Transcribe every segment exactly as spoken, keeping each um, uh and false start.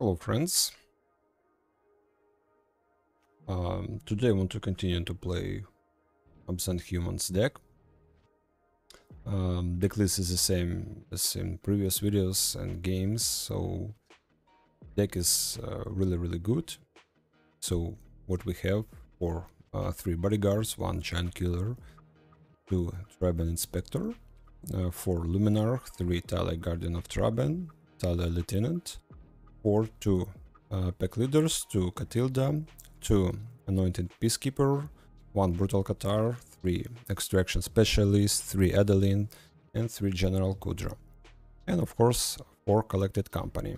Hello friends, um, today I want to continue to play Absent Humans deck. Um, deck list is the same as in previous videos and games, so deck is uh, really really good. So what we have for uh, three bodyguards, one giant killer, two Traben Inspector, uh, four Luminar, three Tala Guardian of Traben, Tala Lieutenant, four two uh, pack leaders, two Catilda, two Anointed Peacekeeper, one Brutal Qatar, three Extraction Specialist, three Adeline, and three General Kudra. And of course, four Collected Company.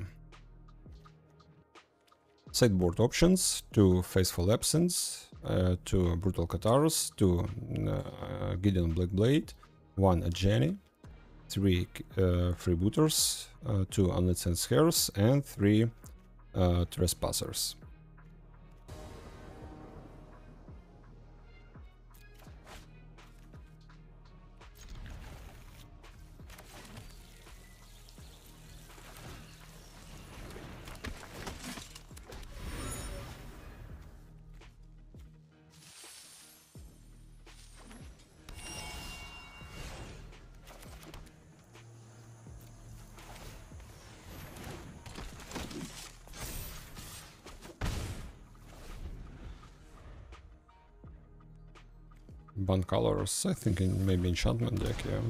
Sideboard options, two Faithful Absence, uh, two Brutal Qatars, two uh, Gideon Blackblade, one Ajani, three uh, Freebooters, uh, two Unlicensed Hairs, and three uh, Trespassers. Ban colors, I think in maybe enchantment deck, yeah.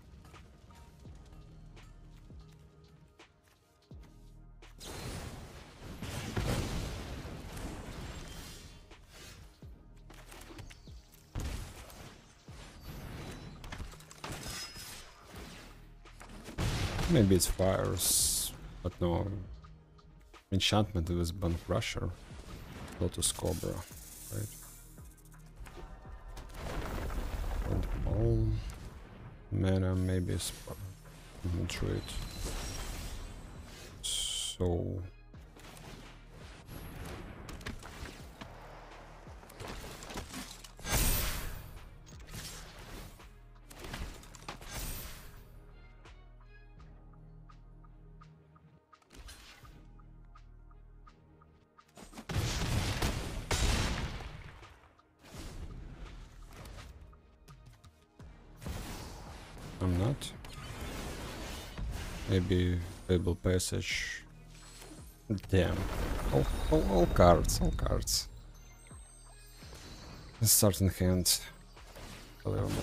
Maybe it's fires, but no. Enchantment with Ban Crusher, Lotus Cobra, right? And Balm, mana, maybe Spark, Druid. So I'm not. Maybe Fable Passage. Damn. All, all, all cards, all cards. Starting hand. Available.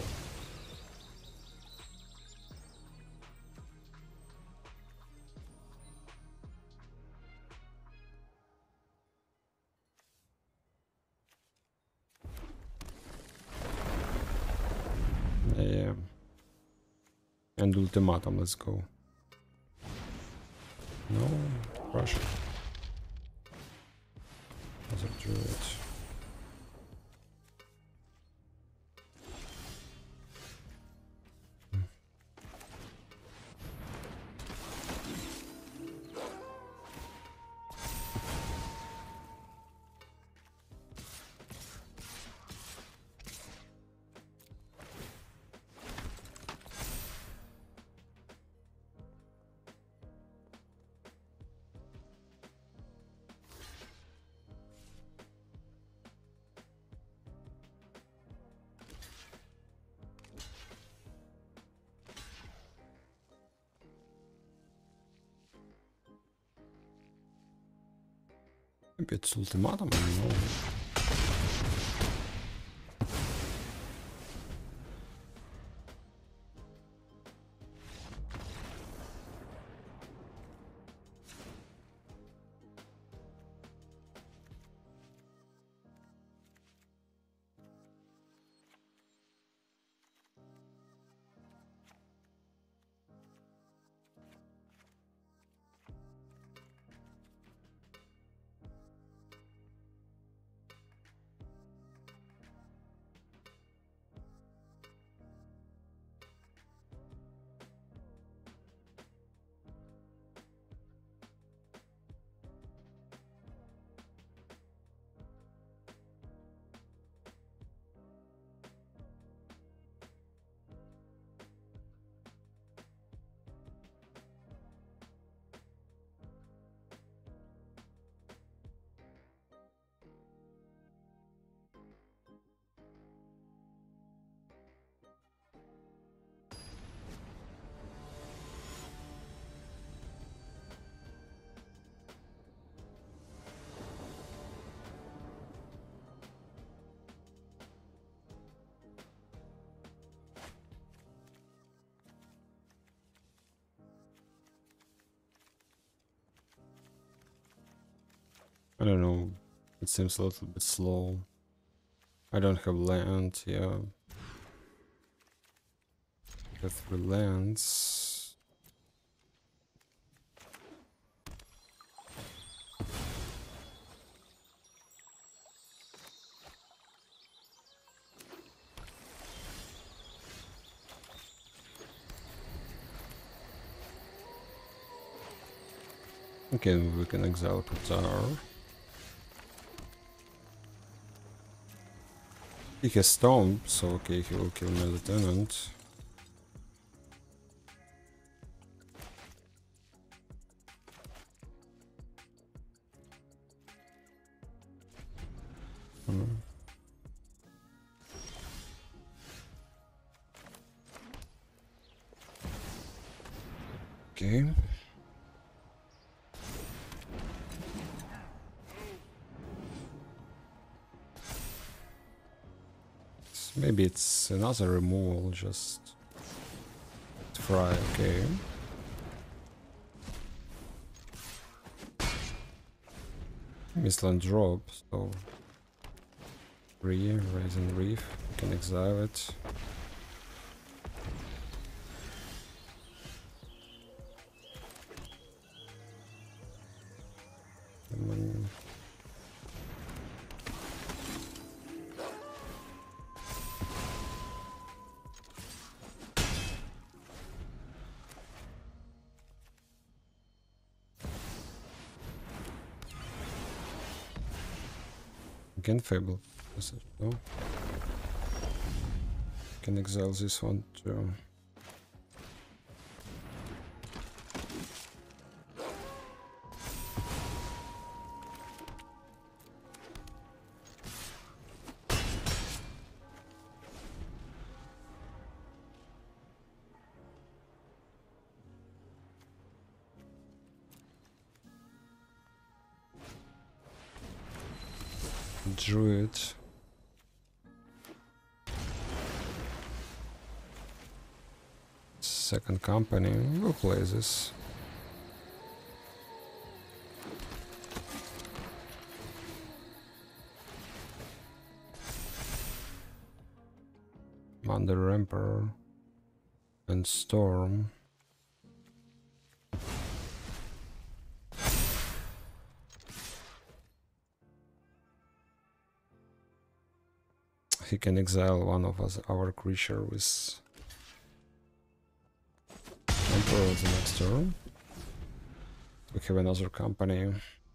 Yeah. And ultimatum, let's go. No, Russia. Other Druid. Maybe it's ultimatum, I don't know. don't know, it seems a little bit slow. I don't have land, yeah. Have three lands. Okay, we can exile Qatar. He has Stomp, so okay, he will kill my lieutenant. Hmm. Okay. Maybe it's another removal, just fry, okay. Mistland drop, so three, Raising Reef, we can exile it. And then again Fable Passage, no? Can exile this one too. Druid. Second company, we'll play this. Under Emperor and Storm. He can exile one of us, our creature with Emperor the next turn. We have another company.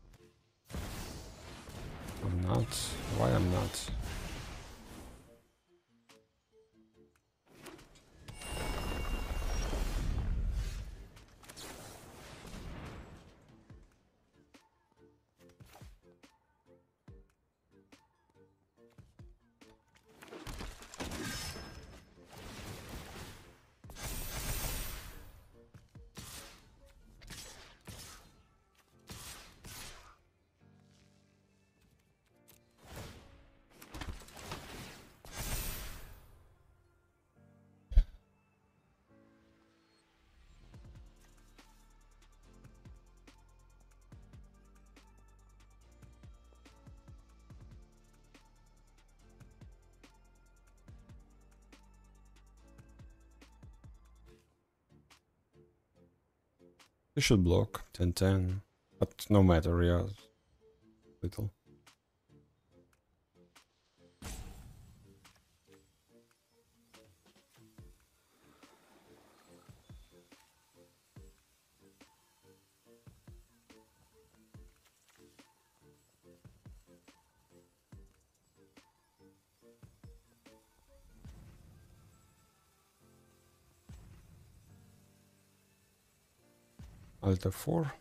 I'm not. Why I'm not? You should block ten ten, but no matter, yeah, little. Alt F four.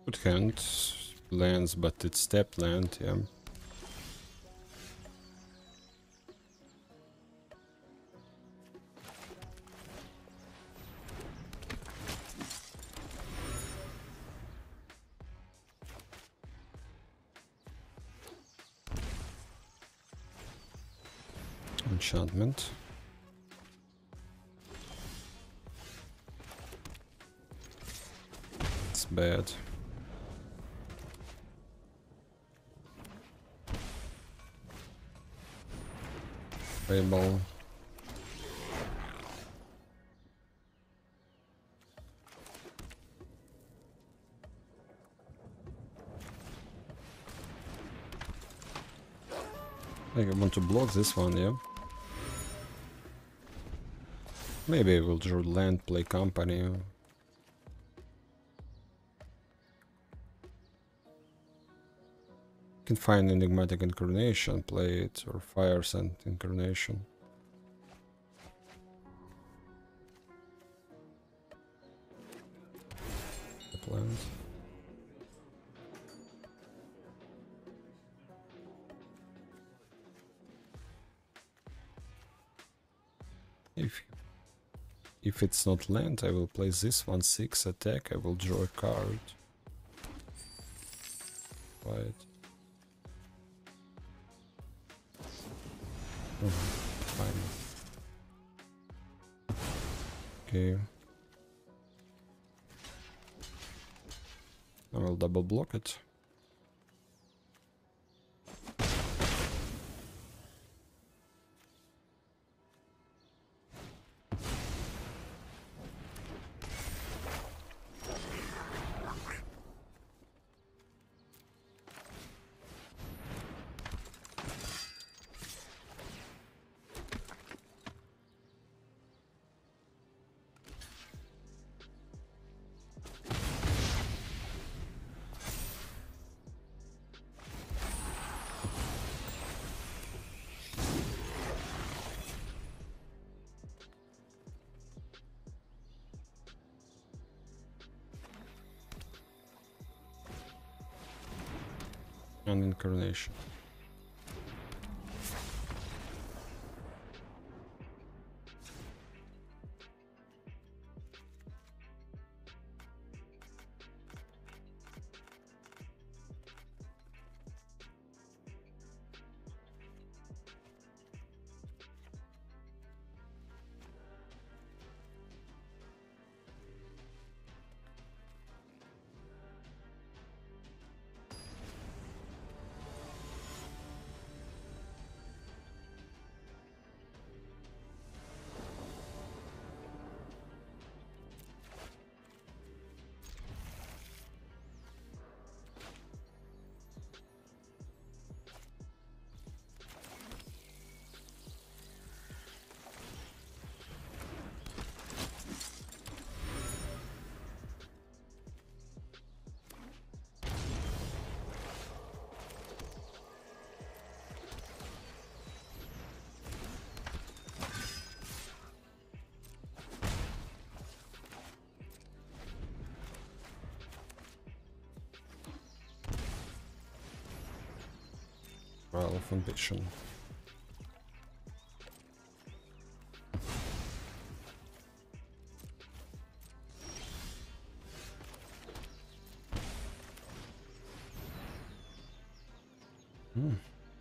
Good hand. Lands, but it's step land, yeah. Enchantment. It's bad. Fable. I want to block this one, yeah. Maybe I will draw land, play company. Can find enigmatic incarnation, play it, or fire sand incarnation. The land. If if it's not land, I will play this one six attack. I will draw a card. Right. Oh, fine. Okay. I will double block it. An incarnation. Trial of Ambition. Hmm.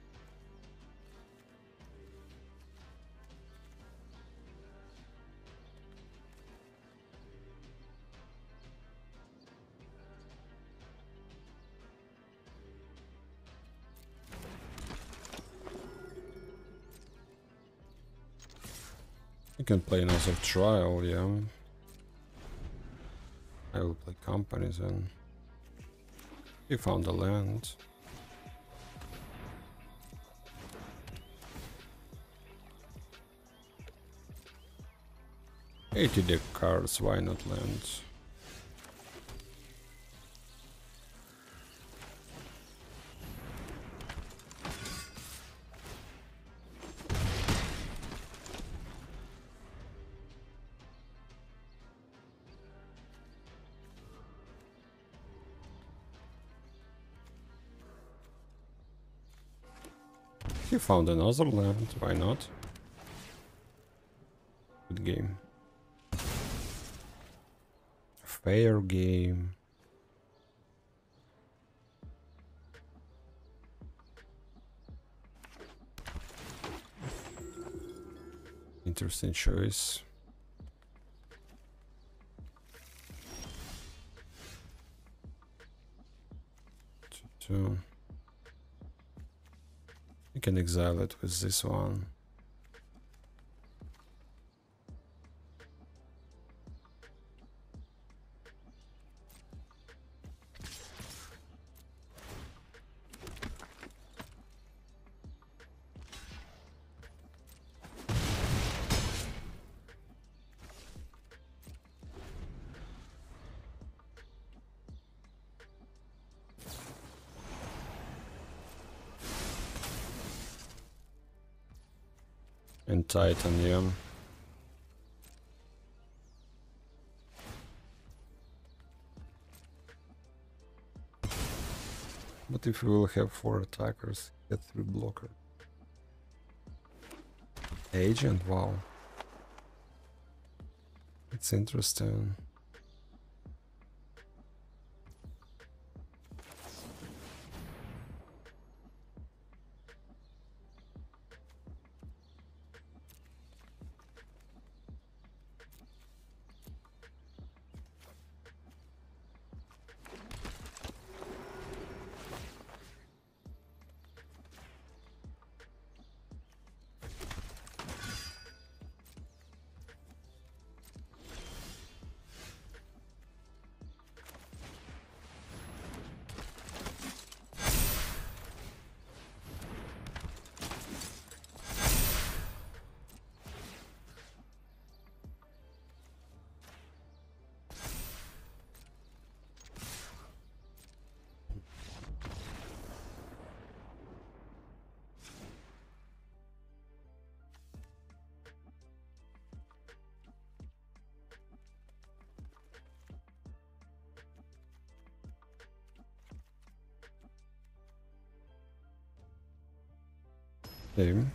You can play another trial, yeah. I will play companies then. You found a land. eighty deck cards, why not lands? He found another land, why not? Good game. Fair game. Interesting choice. Two. You can exile it with this one. And titanium. But if we will have four attackers, get three blocker. Agent, wow. It's interesting. Same.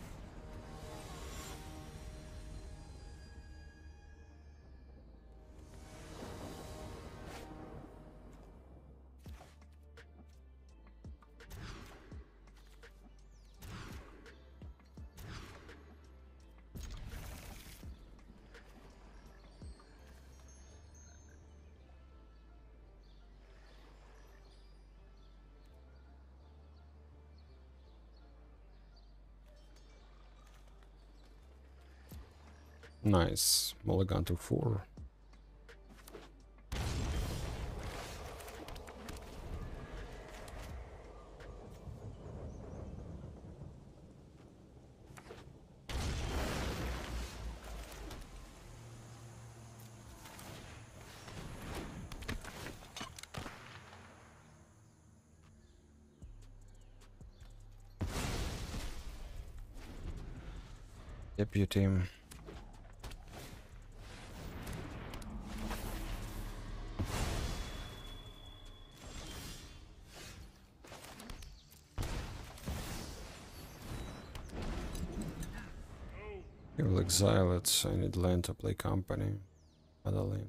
Nice. Mulligan to four. Deputy. I will exile it. I need land to play company. Madeline.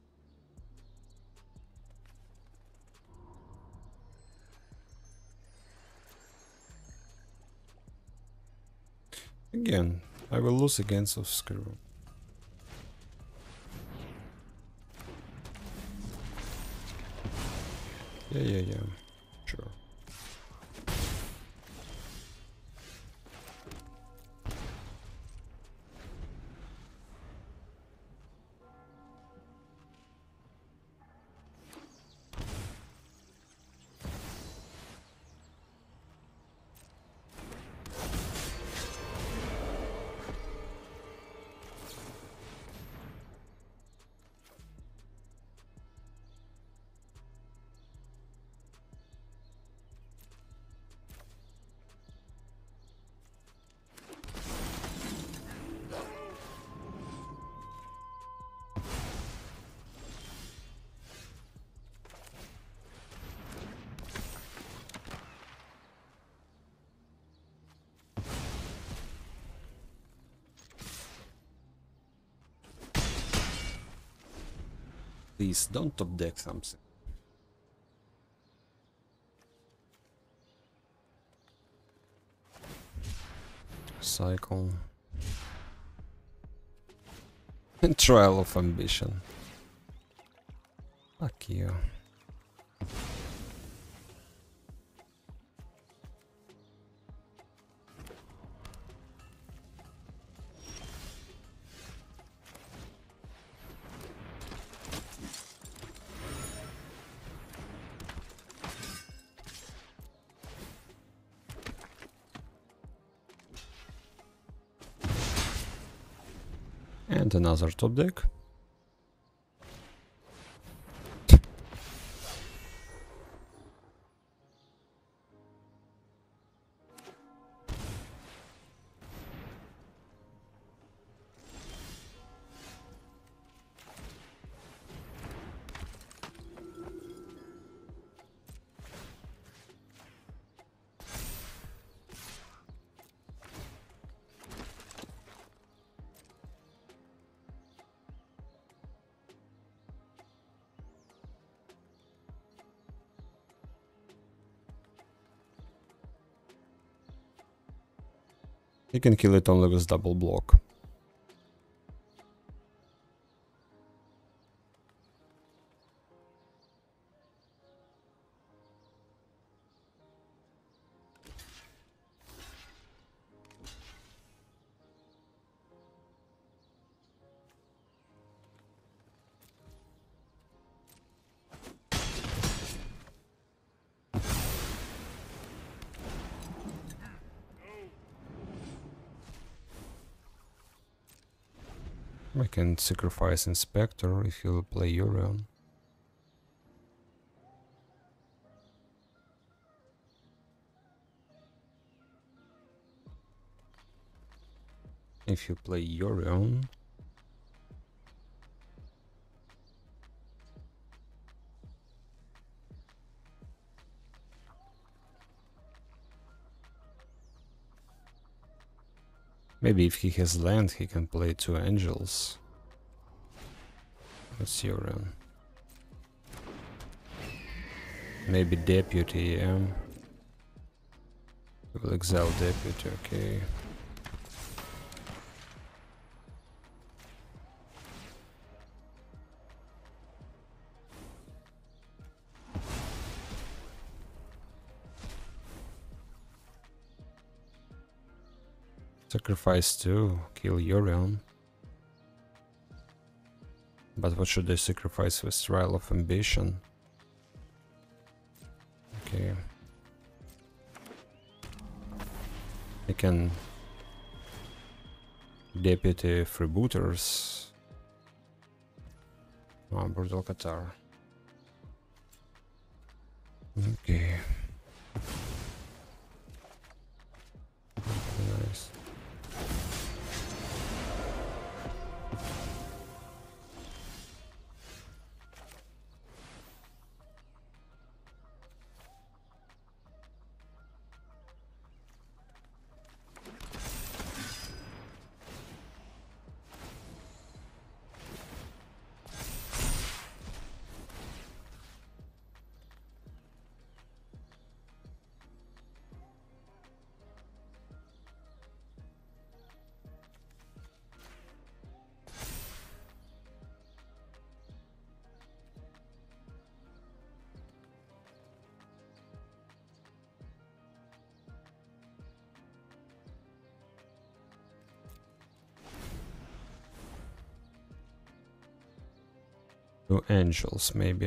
Again, I will lose against of screw. Yeah, yeah, yeah. Sure. Please don't top deck something. Cycle. And Trial of Ambition. Fuck you. And another top deck. You can kill it only with double block. I can sacrifice Inspector if you play Yorion. If you play Yorion. Maybe if he has land, he can play two angels. That's Yorion. Maybe Deputy, yeah. We will exile Deputy, okay. Sacrifice two, kill Yorion. But what should I sacrifice with Trial of Ambition? Okay. I can Deputy Freebooters. Oh, Brutal Qatar. Okay. Nice. Two angels, maybe.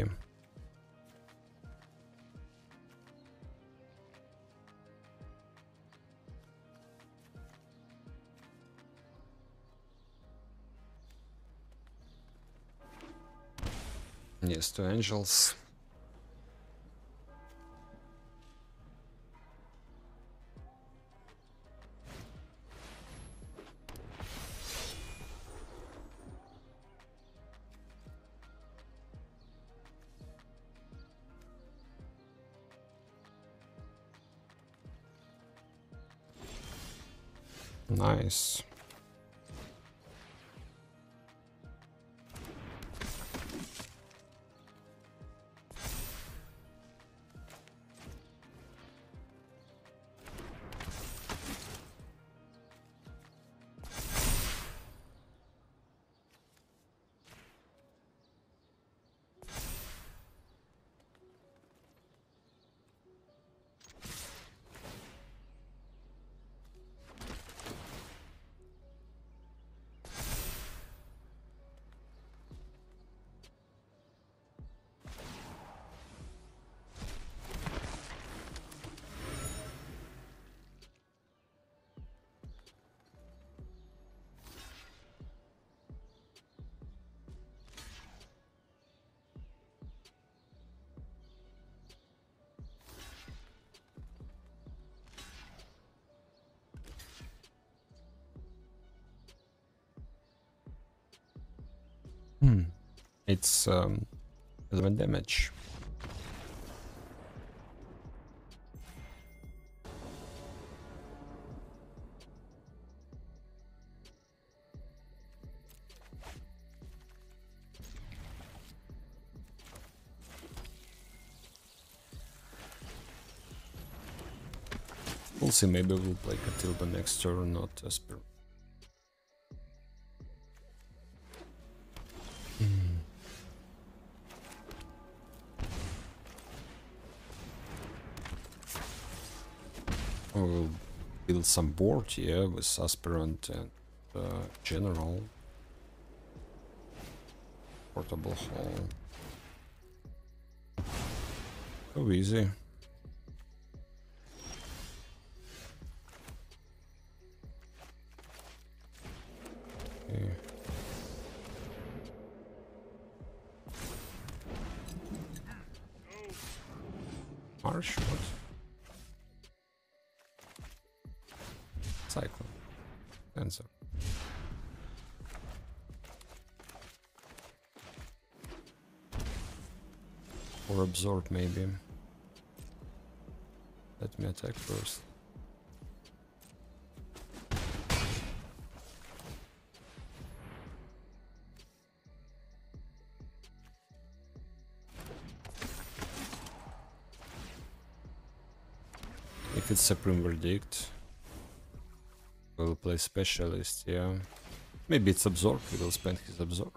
Yes, two angels. Nice. It's um, eleven damage. We'll see, maybe we'll play Katilda next turn, not Esper. Mm. We'll build some board, yeah, with Aspirant and uh, General. Portable Hall. So easy. Okay. Marsh, what? Cyclone. Answer. Or absorb maybe. Let me attack first. If it's Supreme Verdict, we'll play Specialist, yeah. Maybe it's Absorb, he will spend his Absorb.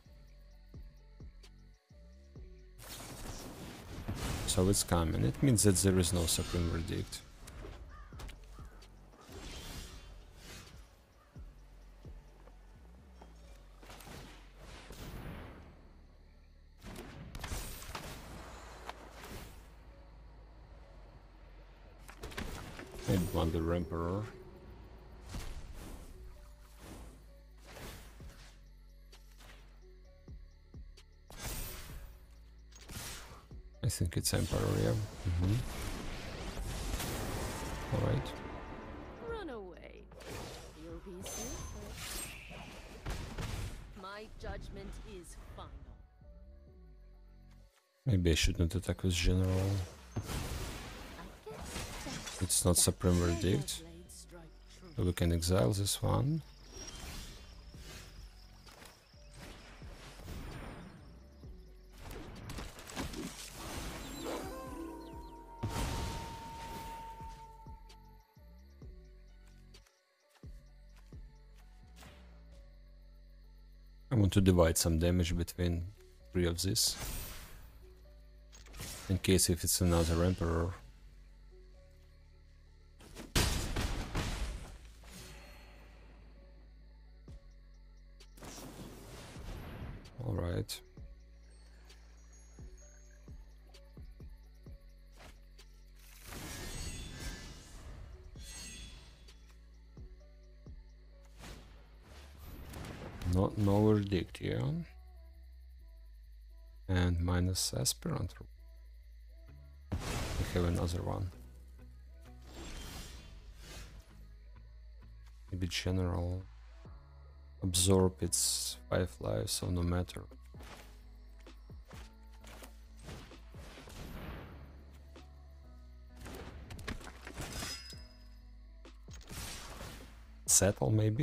So it's coming, it means that there is no Supreme Verdict. Maybe Wonder Emperor. I think it's Emperor, yeah. Mm-hmm. Alright. Run away. You'll be safe. My judgment is final. Maybe I shouldn't attack with General. It's not Supreme Verdict. So we can exile this one. I want to divide some damage between three of these. In case if it's another Emperor. Alright. Not no verdict, yeah. And minus Aspirant. We have another one. Maybe General. Absorb, it's five lives, so no matter. Settle, maybe?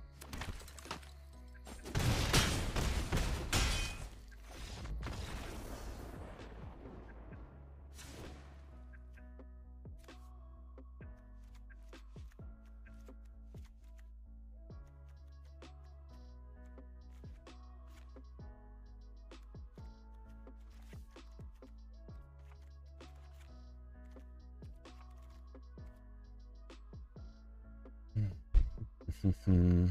Hmm.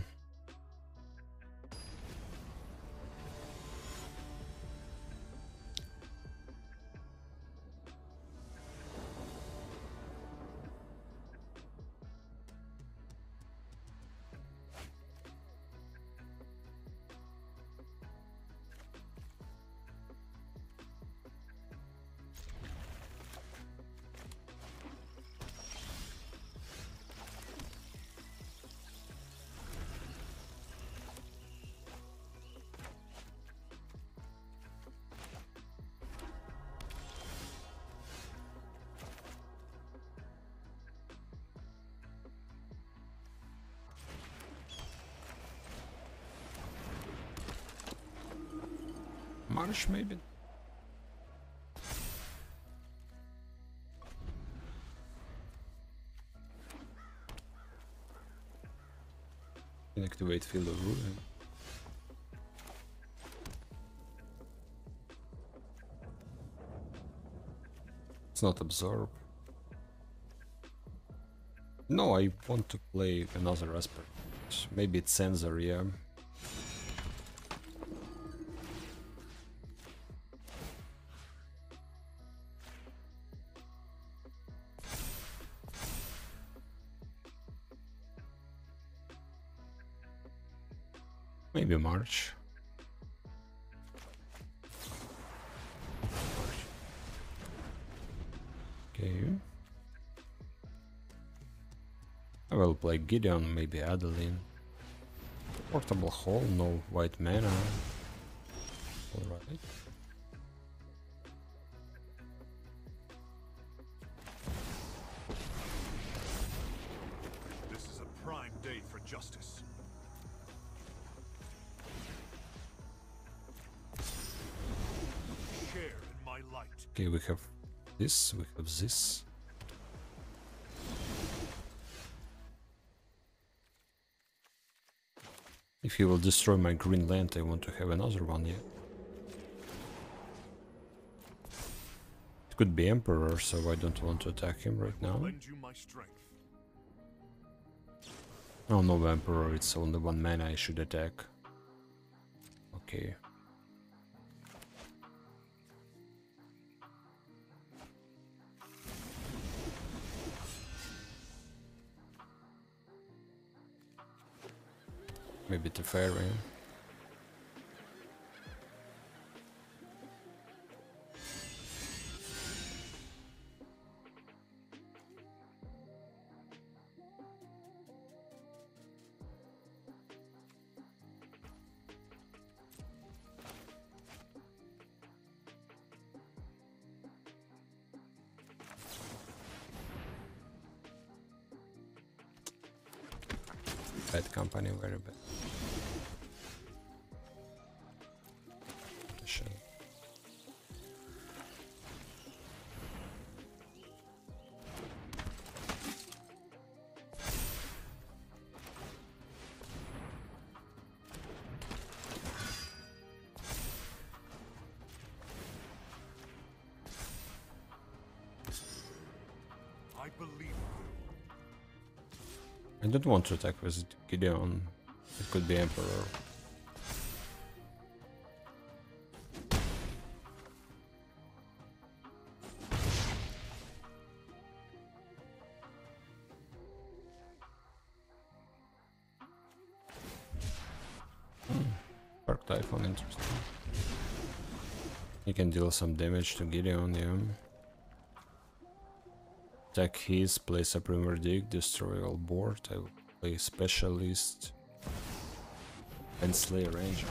March maybe? Inactivate Field of Ruin. It's not Absorb. No, I want to play another aspect. Maybe it's Sensor, yeah. Maybe March. Okay. I will play Gideon, maybe Adeline. Portable Hall, no white mana. Alright. This is a prime day for justice. Share in my light. Okay, we have this, we have this. If he will destroy my green land, I want to have another one, yeah. It could be Emperor, so I don't want to attack him right now. Lend you my strength. Oh no, Emperor, it's only one mana, I should attack. Okay. Maybe Teferi. Bad company, very bad. Shit. I believe. I don't want to attack with Gideon. It could be Emperor. Hmm. Dark Typhon, interesting. He can deal some damage to Gideon, yeah. Attack his, play Supreme Verdict, destroy all board. I will play Specialist and Slay Ranger.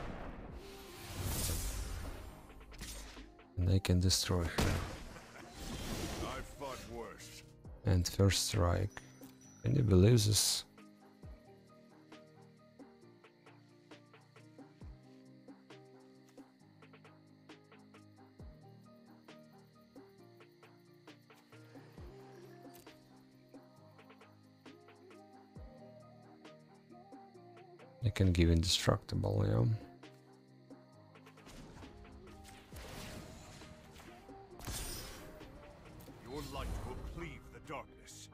And I can destroy her. I've fought worse. And first strike. Can you believe this? I can give indestructible, yeah. Your light will cleave the darkness.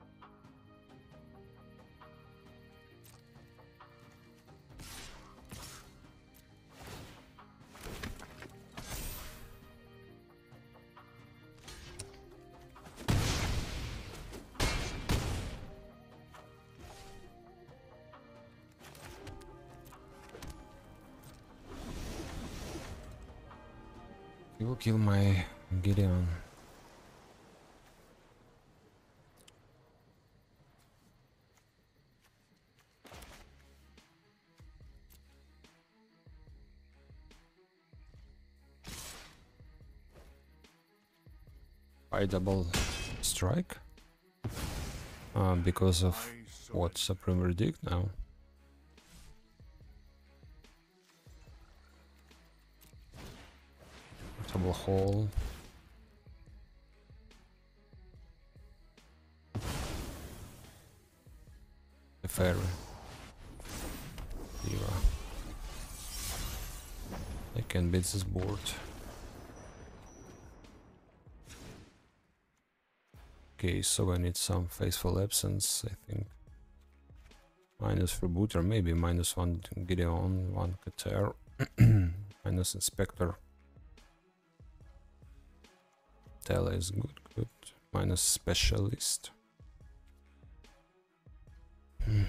He will kill my Gideon. I double strike uh, because of what Supreme Verdict now. Double hole. The fairy. Diva. I can beat this board. Okay, so I need some Faithful Absence, I think. Minus Freebooter, maybe minus one Gideon, one Kater, minus Inspector. Tele is good, good. Minus Specialist. Hmm.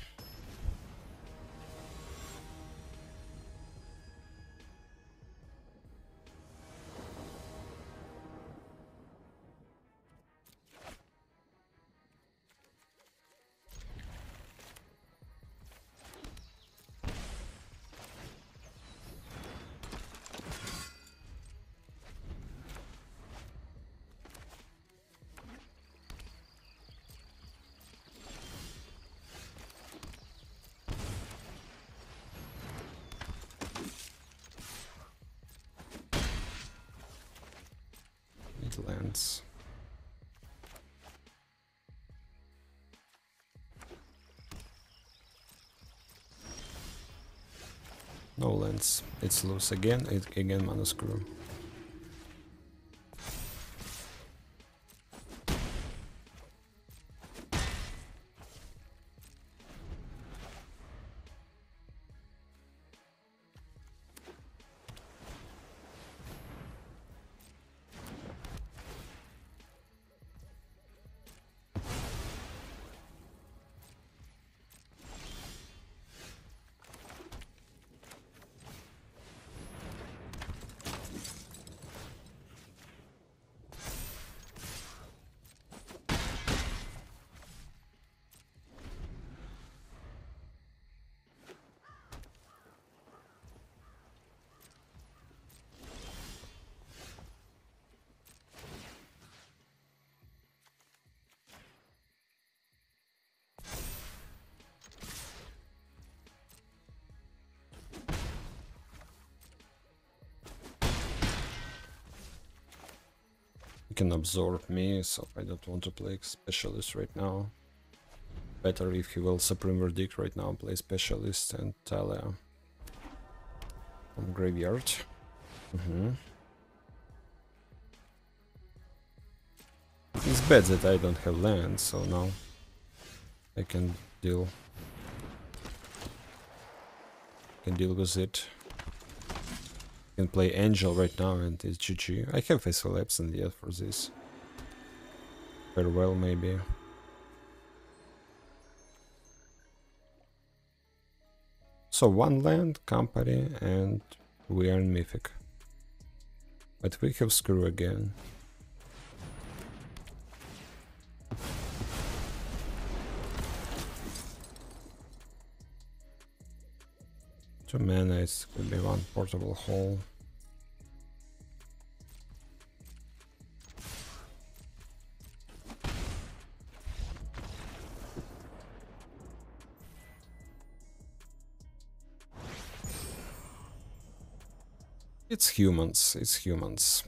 Lands. No lands. It's loose again. It again mana screw. Can absorb me, so I don't want to play Specialist right now. Better if he will Supreme Verdict right now, play Specialist and Talia from Graveyard. Mm-hmm. It's bad that I don't have land, so now I can deal can deal with it. Can play Angel right now and it's G G. I have Faithful Absence yet for this. Farewell maybe. So one land, Company, and we are in Mythic. But we have Screw again. Two mana, it could be one Portable Hole. It's humans, it's humans.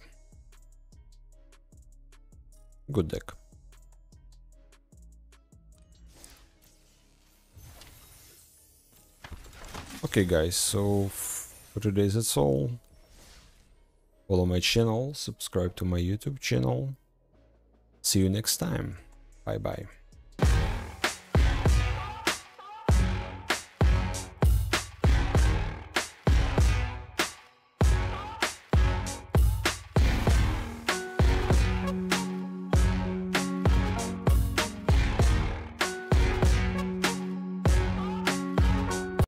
Good deck. Okay guys, so for today that's all. Follow my channel, subscribe to my YouTube channel. See you next time. Bye bye.